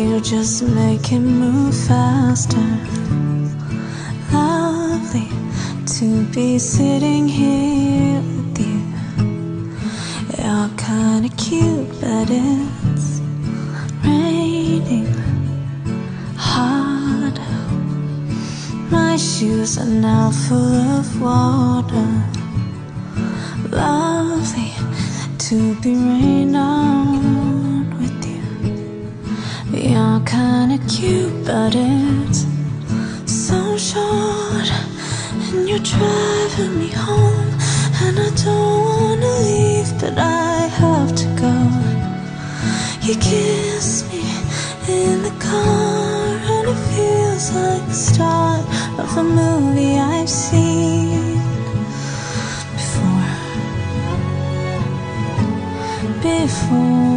You just make it move faster. Lovely to be sitting here with you. You're kinda cute, but it's raining hard. My shoes are now full of water. Lovely to be rained on with you. You're kinda cute, but it's so short. And you're driving me home, and I don't wanna leave, but I have to go. You kiss me in the car, and it feels like the start of a movie I've seen before.